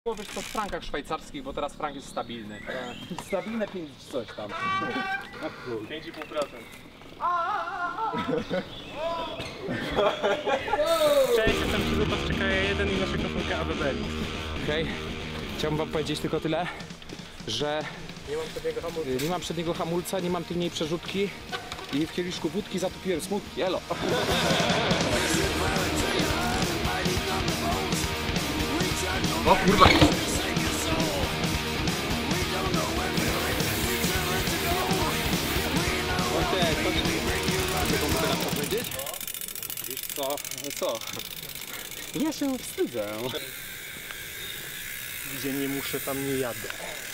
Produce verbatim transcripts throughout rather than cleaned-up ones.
Wiesz to w frankach szwajcarskich, bo teraz frank jest stabilny. Stabilne pięć coś tam. pięć i pół procent. Cześć, jestem Krzywy, Podczekaja jeden i nasza koszulka A B B. Okej. Okay. Chciałbym wam powiedzieć tylko tyle, że nie mam przedniego hamulca, nie mam przedniego hamulca, nie mam tylnej przerzutki i w kieliszku wódki zatopiłem smutki. Elo! O kurwa! Okej, co mogę na to powiedzieć? Wiesz co? No co? Ja się wstydzę. Gdzie nie muszę, tam nie jadę.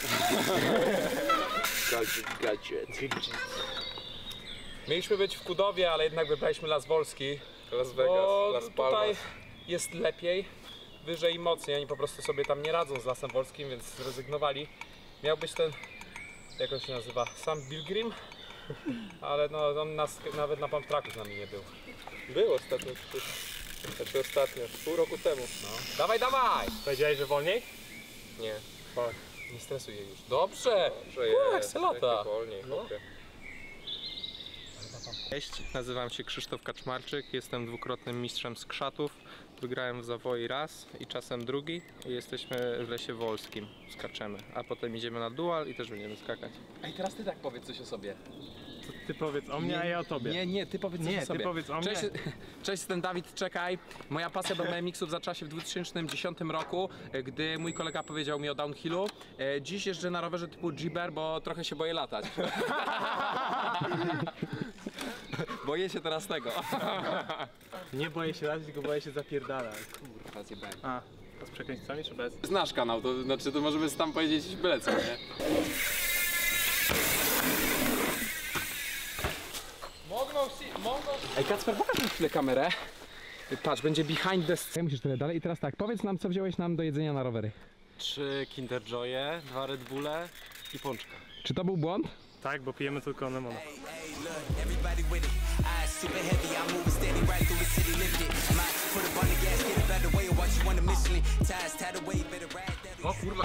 Gadżet, gadżet. Mieliśmy być w Kudowie, ale jednak wybraliśmy Las Wolski. Las Vegas, bo Las tutaj Palmas. jest lepiej, wyżej i mocniej. Oni po prostu sobie tam nie radzą z Lasem Wolskim, więc zrezygnowali. Miał być ten, jak on się nazywa, Sam Pilgrim, ale no, on nas nawet na pump tracku z nami nie był. Był ostatnio, znaczy ostatnio, pół roku temu. No. Dawaj, dawaj! Powiedziałeś, że wolniej? Nie. Fuck. Nie stresuj je już. Dobrze! Dobrze Kurwa, jest, jak se lata. wolniej, No. chłopie. Cześć, nazywam się Krzysztof Kaczmarczyk, jestem dwukrotnym mistrzem skrzatów. Wygrałem w Zawoi raz i czasem drugi i jesteśmy w Lesie Wolskim, skaczemy, a potem idziemy na dual i też będziemy skakać. Ej, teraz ty tak powiedz coś o sobie. Ty powiedz o mnie, a ja o tobie. Nie, nie, ty powiedz coś Nie, o sobie. ty powiedz o Cześć, mnie. cześć, jestem Dawid, czekaj. Moja pasja do B M X-ów zaczęła się w dwa tysiące dziesiątym roku, gdy mój kolega powiedział mi o downhillu. Dziś jeżdżę na rowerze typu Jibber, bo trochę się boję latać. Boję się teraz tego. Nie boję się latać, tylko boję się zapierdalać. Kurwa, zjebałem. A, to z przekrętcami czy bez? Znasz kanał, to znaczy to możemy tam powiedzieć byle co, nie? Ej, Kacper, pokaż mi chwilę kamerę. Patrz, będzie behind the scene. Musisz tyle dalej i teraz tak, powiedz nam, co wziąłeś nam do jedzenia na rowery. Trzy Kinder Joye, dwa Red Bulle i pączka. Czy to był błąd? Tak, bo pijemy tylko Anemona. O kurwa.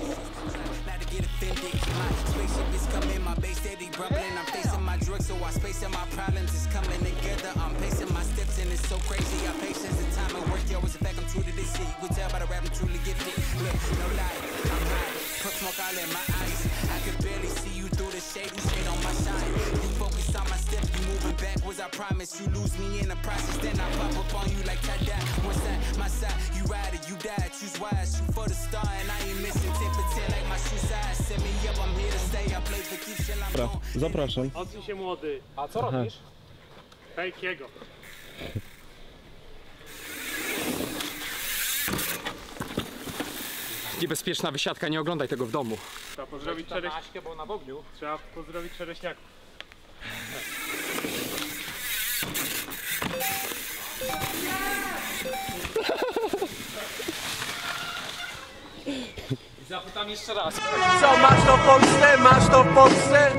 I promise you lose me in the process, then I pop up on you like Tada. One side, my side, you ride it, you die, choose wise, shoot for the star, and I ain't missing ten percent like my shoe size. Set me up, I'm here to stay, I play for keeps till I'm gone. Zapraszam. Odsuń się młody. A co robisz? Fejkiego. Niebezpieczna wysiadka, nie oglądaj tego w domu. Trzeba pozdrowić czereś... bo na ogniu. Trzeba pozdrowić czereśniaków. I zapytam jeszcze raz. Co, masz to w Polsce? Masz to w Polsce?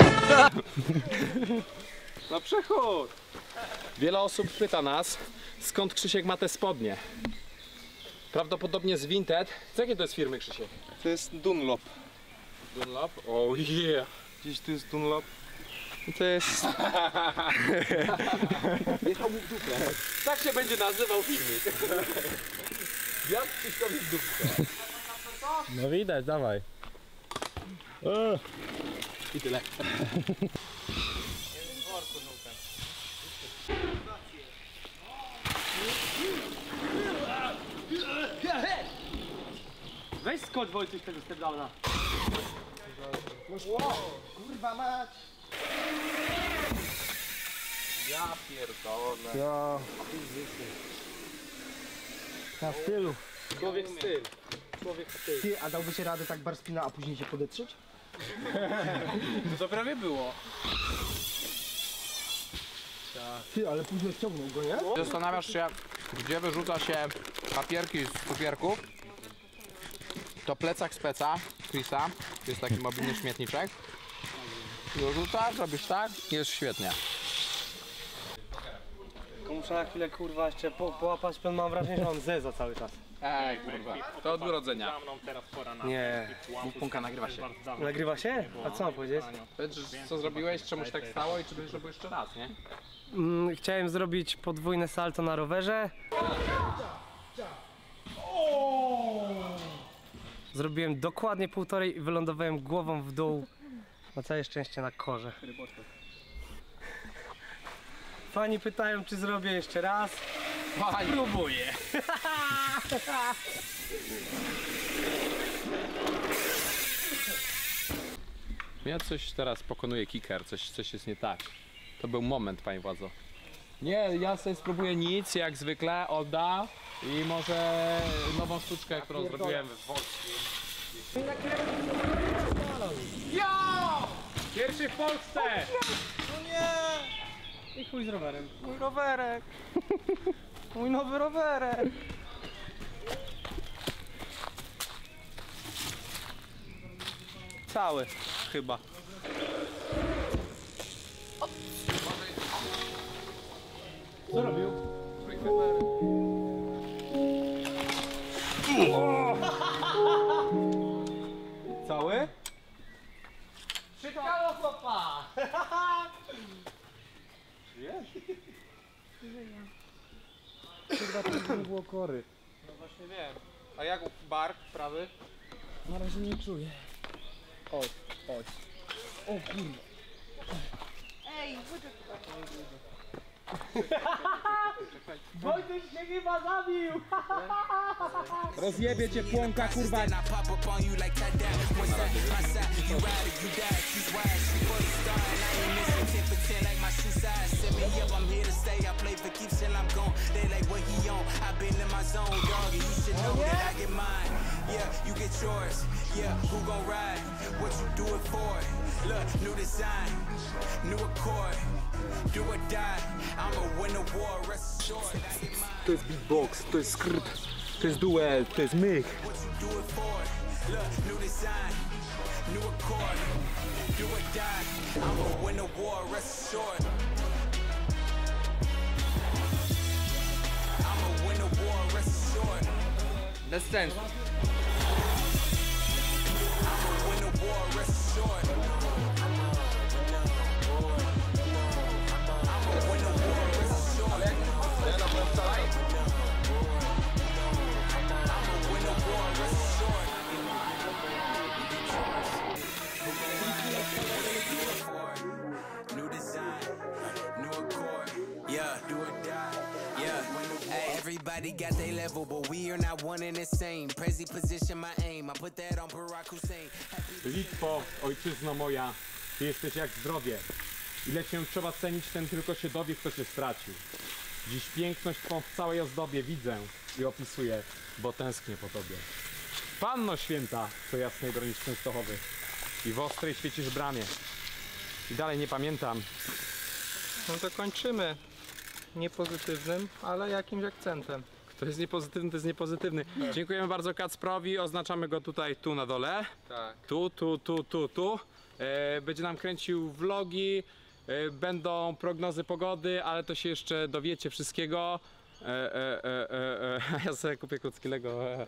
Na przechód. Wiele osób pyta nas, skąd Krzysiek ma te spodnie. Prawdopodobnie z Vinted. Z jakiej to jest firmy, Krzysiek? To jest Dunlop. Dunlop? Oh yeah. Dziś tu jest Dunlop. To jest... Jechał mu w dupę. Tak się będzie nazywał filmik. Wiatr Krzyśkowi w dupę. No widać, dawaj. I tyle. Weź skocz Wojciech tego stepdowna. Kurwa mać! Ja pierdolę. Ja. Na stylu. Człowiek styl. Człowiek styl. Ty, a dałby się radę tak bar spina, a później się podetrzeć? No to prawie było. Ty, ale później ściągnął go, nie? Zastanawiasz się, gdzie wyrzuca się papierki z cukierków, to plecak speca Chrisa, to jest taki mobilny śmietniczek, wyrzucasz, robisz tak, jest świetnie. Muszę na chwilę kurwa jeszcze po, połapać, mam wrażenie, że mam zeza cały czas. Ej, kurwa. To od urodzenia. Za mną teraz pora na Nie. Mów Punka nagrywa się. Nagrywa się? A co mam powiedzieć? Powiedz, co zrobiłeś, czemuś tak stało i czy będziesz robił jeszcze raz, nie? Mm, chciałem zrobić podwójne salto na rowerze. Zrobiłem dokładnie półtorej i wylądowałem głową w dół. Na całe szczęście na korze. Fani pytają, czy zrobię jeszcze raz. Fajnie. Próbuję. Mnie coś teraz pokonuje kicker, coś, coś jest nie tak. To był moment, panie władzo. Nie, ja sobie spróbuję nic, jak zwykle, odda i może nową sztuczkę, którą zrobiłem w Wolskim. Pierwszy w Polsce! I chuj z rowerem. Mój rowerek. Mój nowy rowerek. Cały, chyba. Co robił? Cały? Przykało chłopa! No właśnie wiem. A jak bark prawy? Na razie nie czuję. Wojtek się chyba zabił! Rozjebie cię płonka, kurwa! Then I pop up on you like that. What's that? My side, you ride or you die. Choose wise, shoot for the star, and I ain't missing ten for ten like my shoe size. Set me up, I'm here to stay. I play for keeps till I'm gone. They like what he on. I've been in my zone, dog, and you should know that I get mine. Yeah, you get yours. Yeah, who gon' ride? What you do it for? Look, new design, new accord. Do or die. I'ma win the war. Rest assured, I get mine. To jest beatbox, to jest skrypt, to jest duet, to jest mych. What you do it for? Look, new design, new accord. Do or die. I'ma win the war, rest assured. I'ma win the war, rest assured. Bez sensu. I'ma win the war, rest assured. I'ma win the war, rest assured. I'ma win the war, rest assured. New design, new accord. Yeah, do or die. Yeah, hey, everybody got their level, but we are not one and the same. Prezi position my aim. I put that on Barack Hussein. Litwo, ojczyzno moja, ty jesteś jak zdrowie. Ile cię trzeba cenić, ten tylko się dowie, kto cię stracił. Dziś piękność twą w całej ozdobie widzę i opisuję, bo tęsknię po tobie. Panno święta, co jasnej bronisz Częstochowy i w ostrej świecisz bramie. I dalej nie pamiętam. No to kończymy. Nie pozytywnym, ale jakimś akcentem. To jest niepozytywny, to jest niepozytywny. Dziękujemy bardzo Kacprowi, oznaczamy go tutaj, tu na dole. Tak. Tu, tu, tu, tu, tu. E, będzie nam kręcił vlogi, e, będą prognozy pogody, ale to się jeszcze dowiecie wszystkiego. E, e, e, e, e. Ja sobie kupię krótki Lego. E.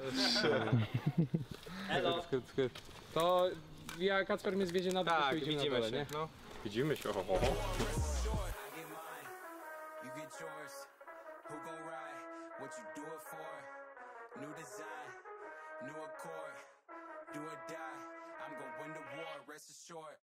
Elo. To ja Kacper mnie zwiedzie na dół, Tak, to idziemy widzimy na dole, się. nie? No. Widzimy się, ho, ho, ho. I get mine, you get yours. Who gon' ride? What you do it for? New design, new accord. Do or die. I'm gon' win the war, rest assured.